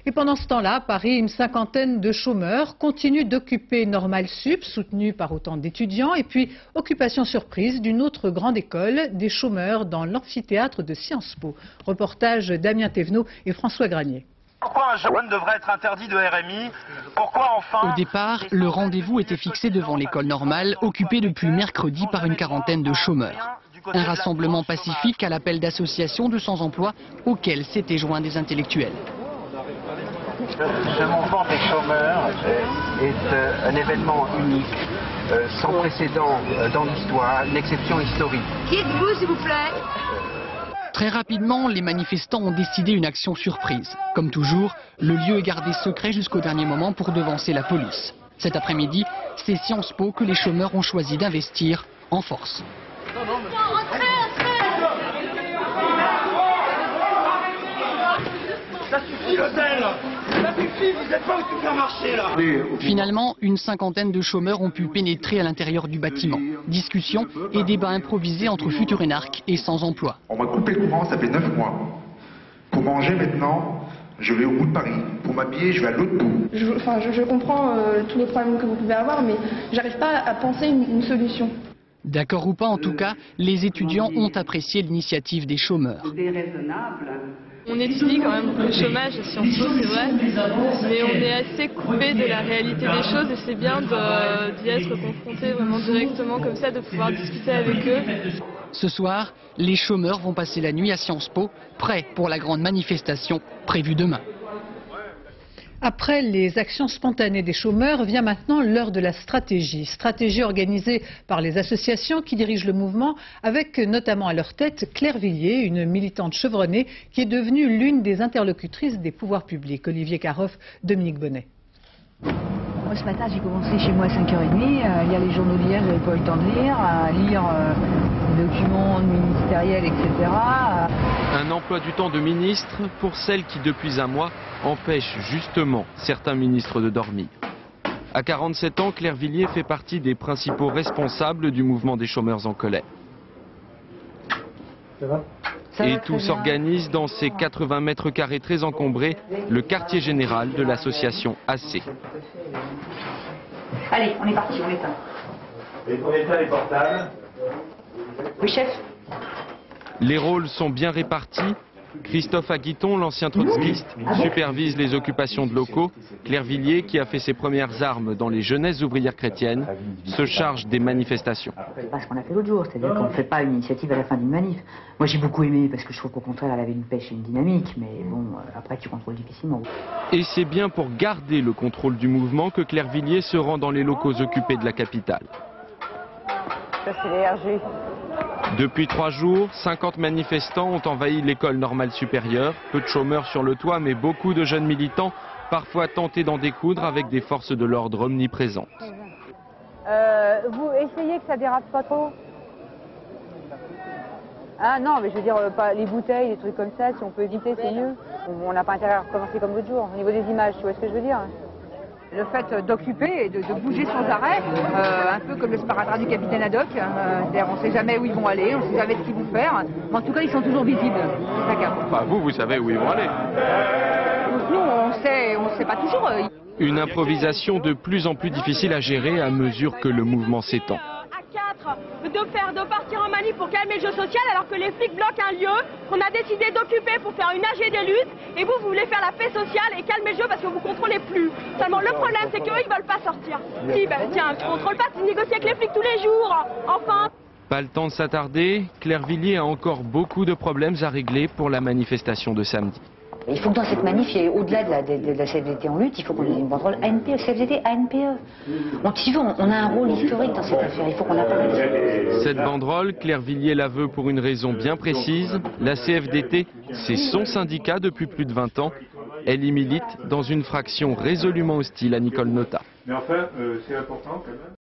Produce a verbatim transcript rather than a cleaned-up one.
Et pendant ce temps-là, à Paris, une cinquantaine de chômeurs continuent d'occuper Normal Sup, soutenu par autant d'étudiants. Et puis, occupation surprise d'une autre grande école, des chômeurs dans l'amphithéâtre de Sciences Po. Reportage Damien Thévenot et François Granier. Pourquoi un jeune devrait être interdit de R M I? Pourquoi enfin... Au départ, le rendez-vous était fixé devant l'école normale, occupée depuis mercredi par une quarantaine de chômeurs. Un rassemblement pacifique à l'appel d'associations de sans-emploi auxquelles s'étaient joints des intellectuels. Ce mouvement des chômeurs est un événement unique, sans précédent dans l'histoire, une exception historique. Qui êtes-vous, s'il vous plaît ? Très rapidement, les manifestants ont décidé une action surprise. Comme toujours, le lieu est gardé secret jusqu'au dernier moment pour devancer la police. Cet après-midi, c'est Sciences Po que les chômeurs ont choisi d'investir en force. Ça suffit le zèle! Ça suffit, vous n'êtes pas au supermarché là! Finalement, une cinquantaine de chômeurs ont pu pénétrer à l'intérieur du bâtiment. Discussions et débats improvisés entre futurs énarques et sans-emploi. On m'a coupé le courant, ça fait neuf mois. Pour manger maintenant, je vais au bout de Paris. Pour m'habiller, je vais à l'autre bout. Je, enfin, je, je comprends euh, tous les problèmes que vous pouvez avoir, mais j'arrive pas à penser une, une solution. D'accord ou pas, en tout cas, les étudiants ont apprécié l'initiative des chômeurs. On étudie quand même le chômage à Sciences Po, c'est vrai, mais on est assez coupé de la réalité des choses et c'est bien d'y être confronté vraiment directement comme ça, de pouvoir discuter avec eux. Ce soir, les chômeurs vont passer la nuit à Sciences Po, prêts pour la grande manifestation prévue demain. Après les actions spontanées des chômeurs, vient maintenant l'heure de la stratégie. Stratégie organisée par les associations qui dirigent le mouvement, avec notamment à leur tête Claire Villiers, une militante chevronnée qui est devenue l'une des interlocutrices des pouvoirs publics. Olivier Caroff, Dominique Bonnet. Moi, ce matin, j'ai commencé chez moi à cinq heures trente, à lire les journaux d'hier, j'avais pas eu le temps de lire, à lire euh, les documents ministériels, et cetera. Un emploi du temps de ministre pour celle qui, depuis un mois, empêche justement certains ministres de dormir. À quarante-sept ans, Claire Villiers fait partie des principaux responsables du mouvement des chômeurs en colère. Et tout s'organise dans ces quatre-vingts mètres carrés très encombrés, le quartier général de l'association A C. Allez, on est parti, on éteint. Et on éteint les portables. Oui, chef. Les rôles sont bien répartis. Christophe Aguiton, l'ancien trotskiste, supervise les occupations de locaux. Claire Villiers, qui a fait ses premières armes dans les jeunesses ouvrières chrétiennes, se charge des manifestations. C'est pas ce qu'on a fait l'autre jour, c'est-à-dire qu'on ne fait pas une initiative à la fin d'une manif. Moi j'ai beaucoup aimé parce que je trouve qu'au contraire elle avait une pêche et une dynamique, mais bon, après tu contrôles difficilement. Et c'est bien pour garder le contrôle du mouvement que Claire Villiers se rend dans les locaux occupés de la capitale. Ça c'est les R G. Depuis trois jours, cinquante manifestants ont envahi l'école normale supérieure. Peu de chômeurs sur le toit, mais beaucoup de jeunes militants, parfois tentés d'en découdre avec des forces de l'ordre omniprésentes. Euh, vous essayez que ça dérape pas trop? Ah non, mais je veux dire, pas les bouteilles, les trucs comme ça, si on peut éviter, c'est mieux. On n'a pas intérêt à recommencer comme l'autre jour, au niveau des images, tu vois ce que je veux dire? Le fait d'occuper et de, de bouger sans arrêt, euh, un peu comme le sparadrap du capitaine Haddock, euh, c'est-à-dire on ne sait jamais où ils vont aller, on ne sait jamais ce qu'ils vont faire, mais en tout cas ils sont toujours visibles, c'est ça. Enfin, vous, vous savez où ils vont aller. Nous, on sait, on sait pas toujours. Euh... Une improvisation de plus en plus difficile à gérer à mesure que le mouvement s'étend. De faire, de partir en manif pour calmer le jeu social alors que les flics bloquent un lieu qu'on a décidé d'occuper pour faire une A G des luttes et vous, vous voulez faire la paix sociale et calmer le jeu parce que vous contrôlez plus. Seulement le problème c'est qu'eux ils veulent pas sortir. Si, ben tiens, tu contrôles pas, tu négocies avec les flics tous les jours. Enfin. Pas le temps de s'attarder, Claire Villiers a encore beaucoup de problèmes à régler pour la manifestation de samedi. Il faut que dans cette manif, il y ait au-delà de la, de, de la C F D T en lutte, il faut qu'on ait une banderole A N P E, C F D T, A N P E. On, si on, on a un rôle historique dans cette affaire, il faut qu'on la parle. Cette banderole, Claire Villiers la veut pour une raison bien précise. La C F D T, c'est son syndicat depuis plus de vingt ans. Elle y milite dans une fraction résolument hostile à Nicole Notat. Mais enfin, euh, c'est important quand même.